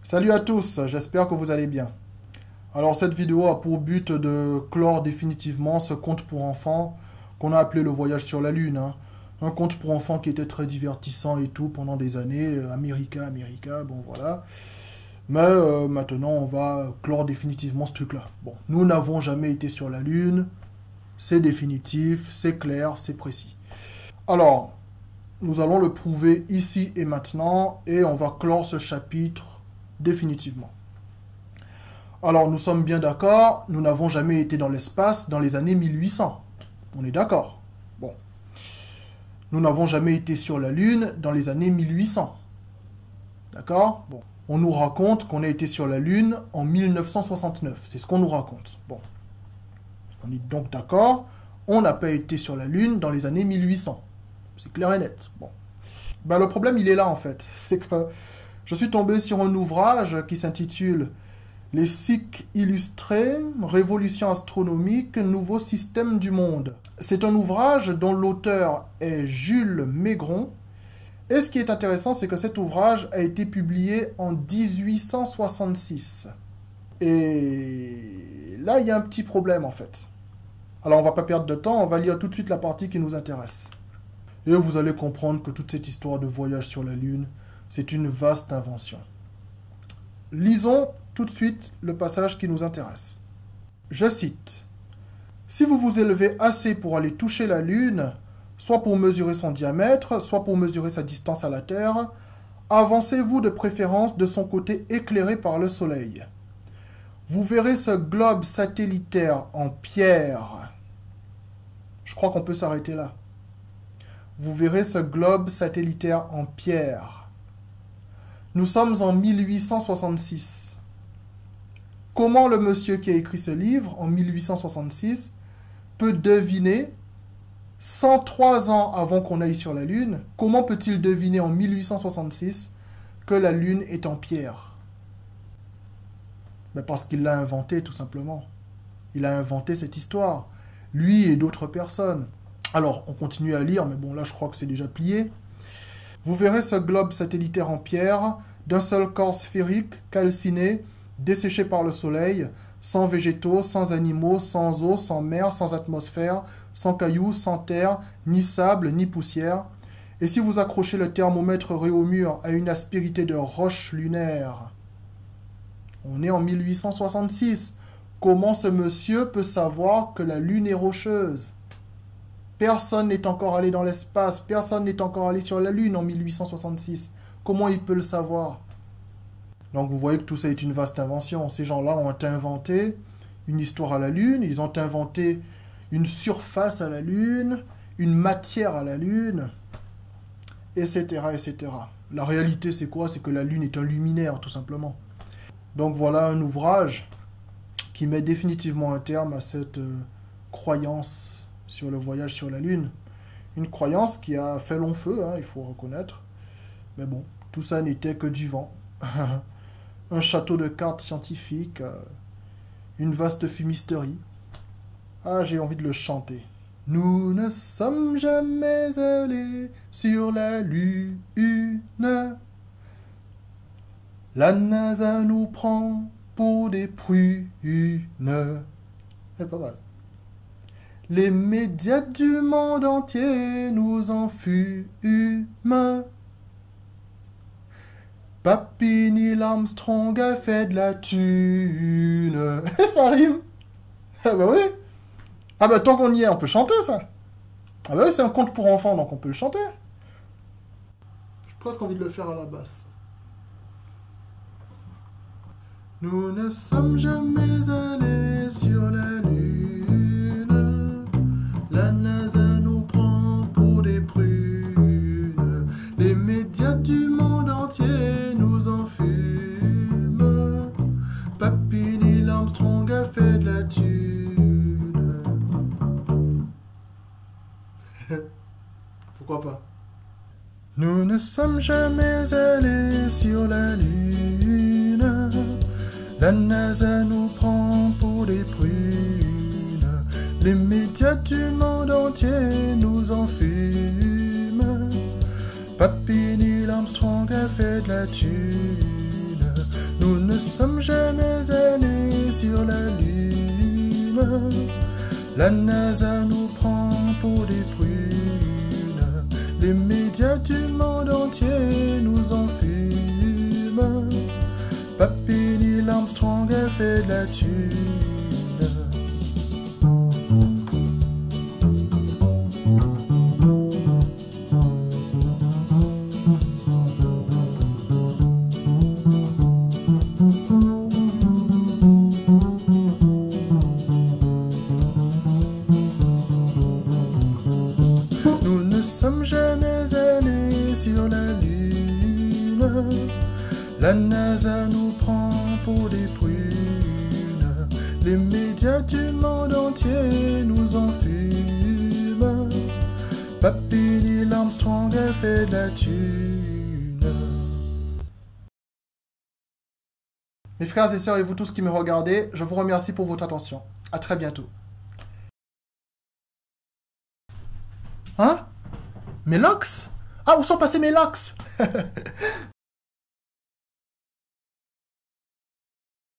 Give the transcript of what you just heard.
Salut à tous, j'espère que vous allez bien. Alors cette vidéo a pour but de clore définitivement ce conte pour enfants qu'on a appelé Le Voyage sur la Lune, hein. Un conte pour enfants qui était très divertissant et tout pendant des années, America, bon voilà. Mais maintenant on va clore définitivement ce truc-là. Bon, nous n'avons jamais été sur la Lune, c'est définitif, c'est clair, c'est précis. Alors, nous allons le prouver ici et maintenant et on va clore ce chapitre définitivement. Alors, nous sommes bien d'accord, nous n'avons jamais été dans l'espace dans les années 1800. On est d'accord. Bon. Nous n'avons jamais été sur la Lune dans les années 1800. D'accord? Bon. On nous raconte qu'on a été sur la Lune en 1969. C'est ce qu'on nous raconte. Bon. On est donc d'accord, on n'a pas été sur la Lune dans les années 1800. C'est clair et net. Bon. Ben, le problème, il est là, en fait. C'est que je suis tombé sur un ouvrage qui s'intitule Les cycles illustrés, Révolution astronomique, nouveau système du monde. C'est un ouvrage dont l'auteur est Jules Maigron. Et ce qui est intéressant, c'est que cet ouvrage a été publié en 1866. Et là, il y a un petit problème, en fait. Alors, on va pas perdre de temps, on va lire tout de suite la partie qui nous intéresse. Et vous allez comprendre que toute cette histoire de voyage sur la Lune, c'est une vaste invention. Lisons tout de suite le passage qui nous intéresse. Je cite. « Si vous vous élevez assez pour aller toucher la Lune, soit pour mesurer son diamètre, soit pour mesurer sa distance à la Terre, avancez-vous de préférence de son côté éclairé par le Soleil. Vous verrez ce globe satellitaire en pierre. » Je crois qu'on peut s'arrêter là. Vous verrez ce globe satellitaire en pierre. Nous sommes en 1866. Comment le monsieur qui a écrit ce livre, en 1866, peut deviner, 103 ans avant qu'on aille sur la Lune, comment peut-il deviner en 1866 que la Lune est en pierre? Ben parce qu'il l'a inventé, tout simplement. Il a inventé cette histoire. Lui et d'autres personnes. Alors, on continue à lire, mais bon, là, je crois que c'est déjà plié. Vous verrez ce globe satellitaire en pierre, d'un seul corps sphérique, calciné, desséché par le soleil, sans végétaux, sans animaux, sans eau, sans mer, sans atmosphère, sans cailloux, sans terre, ni sable, ni poussière. Et si vous accrochez le thermomètre Réaumur à une aspérité de roche lunaire, on est en 1866. Comment ce monsieur peut savoir que la Lune est rocheuse? Personne n'est encore allé dans l'espace, personne n'est encore allé sur la Lune en 1866. Comment il peut le savoir? Donc vous voyez que tout ça est une vaste invention. Ces gens-là ont inventé une histoire à la Lune, ils ont inventé une surface à la Lune, une matière à la Lune, etc., etc. La réalité, c'est quoi? C'est que la Lune est un luminaire, tout simplement. Donc voilà un ouvrage qui met définitivement un terme à cette croyance sur le voyage sur la Lune. Une croyance qui a fait long feu, hein, il faut reconnaître. Mais bon, tout ça n'était que du vent. Un château de cartes scientifiques, une vaste fumisterie. Ah, j'ai envie de le chanter. Nous ne sommes jamais allés sur la Lune. La NASA nous prend pour des prunes. C'est pas mal. Les médias du monde entier nous en fument. Papy Neil Armstrong a fait de la thune. Ça rime. Ah bah oui. Ah bah tant qu'on y est, on peut chanter ça. Ah bah oui, c'est un conte pour enfants, donc on peut le chanter. J'ai presque envie de le faire à la basse. Nous ne sommes jamais allés sur la Lune. La NASA nous prend pour des prunes. Les médias du monde entier nous en fument. Papy Neil Armstrong a fait de la thune. Pourquoi pas? Nous ne sommes jamais allés sur la Lune. La NASA nous prend pour des prunes. Les médias du monde entier nous en fument. Papy Neil Armstrong a fait de la thune. La NASA nous prend pour des prunes. Les médias du monde entier nous en fument. Papy Neil Armstrong a fait de la thune. Nous ne sommes jamais allés sur la Lune. La NASA nous prend pour des prunes. Les médias du monde entier nous en fument. Papy Neil Armstrong a fait de la thune. Mes frères et sœurs et vous tous qui me regardez, je vous remercie pour votre attention. À très bientôt. Hein? Mes locks? Ah, où sont passés mes locks?